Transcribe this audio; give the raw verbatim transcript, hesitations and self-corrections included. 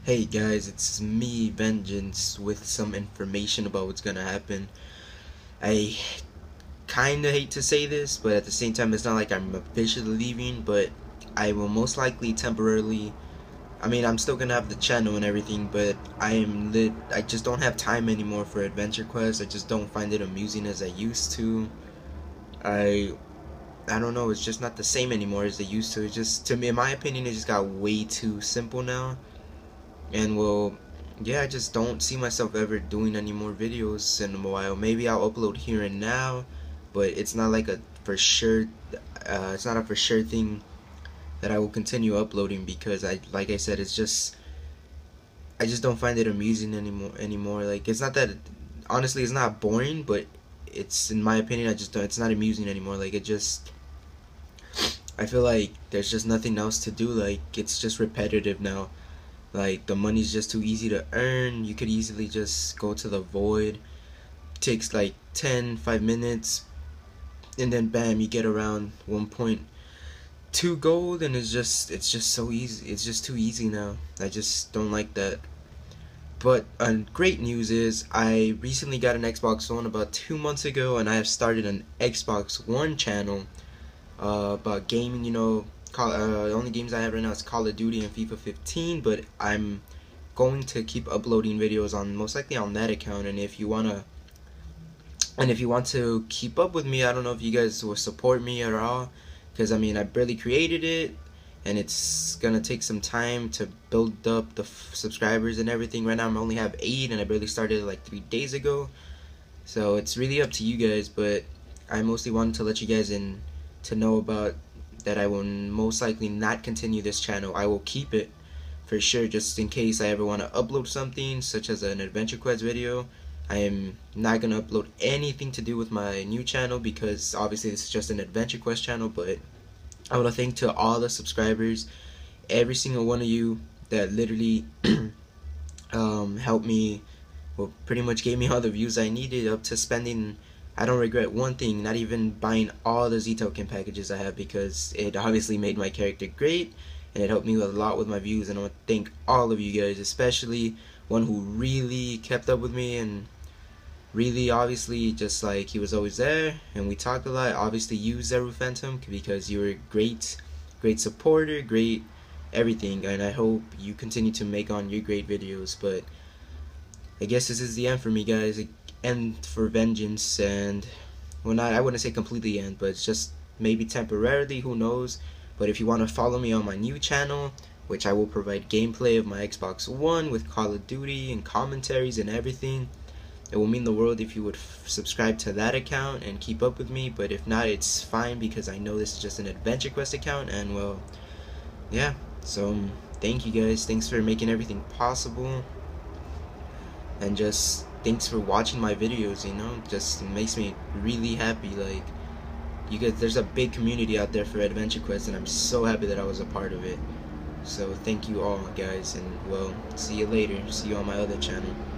Hey guys, it's me, Vengeance, with some information about what's gonna happen. I kinda hate to say this, but at the same time, it's not like I'm officially leaving, but I will most likely temporarily. I mean, I'm still gonna have the channel and everything, but I am lit. I just don't have time anymore for Adventure Quest. I just don't find it amusing as I used to. I. I don't know, it's just not the same anymore as they used to. It just, to me, in my opinion, it just got way too simple now. And well, yeah, I just don't see myself ever doing any more videos in a while. Maybe I'll upload here and now, but it's not like a for sure. Uh, it's not a for sure thing that I will continue uploading because I, like I said, it's just I just don't find it amusing anymore. Anymore, like it's not that. Honestly, it's not boring, but it's in my opinion, I just don't. It's not amusing anymore. Like it just. I feel like there's just nothing else to do. Like it's just repetitive now. Like the money's just too easy to earn. You could easily just go to the void. Takes like ten, five minutes, and then bam, you get around one point two gold, and it's just it's just so easy. It's just too easy now. I just don't like that. But uh, great news is I recently got an Xbox One about two months ago, and I have started an Xbox One channel uh, about gaming. You know, Call, uh, the only games I have right now is Call of Duty and FIFA fifteen, but I'm going to keep uploading videos on most likely on that account. And if you wanna, and if you want to keep up with me, I don't know if you guys will support me at all, because I mean I barely created it, and it's gonna take some time to build up the f subscribers and everything. Right now I only have eight, and I barely started like three days ago, so it's really up to you guys. But I mostly wanted to let you guys in to know about that I will most likely not continue this channel. I will keep it for sure, just in case I ever want to upload something such as an Adventure Quest video. I am not going to upload anything to do with my new channel because obviously this is just an Adventure Quest channel. But I want to thank to all the subscribers, every single one of you that literally um, helped me, well, pretty much gave me all the views I needed, up to spending. I don't regret one thing, not even buying all the Z-Token packages I have, because it obviously made my character great, and it helped me a lot with my views. And I want to thank all of you guys, especially one who really kept up with me, and really obviously just like he was always there, and we talked a lot. Obviously you, Zeru Phantom, because you were a great, great supporter, great everything, and I hope you continue to make on your great videos. But I guess this is the end for me, guys. End for Vengeance, and well, not I wouldn't say completely end, but it's just maybe temporarily, who knows. But if you want to follow me on my new channel, which I will provide gameplay of my Xbox One with Call of Duty and commentaries and everything, it will mean the world if you would f subscribe to that account and keep up with me. But if not, it's fine, because I know this is just an Adventure Quest account. And well, yeah, so um, thank you guys, thanks for making everything possible, and just thanks for watching my videos. You know, just makes me really happy. Like, you guys, there's a big community out there for Adventure Quest, and I'm so happy that I was a part of it. So thank you all, guys, and well, see you later. See you on my other channel.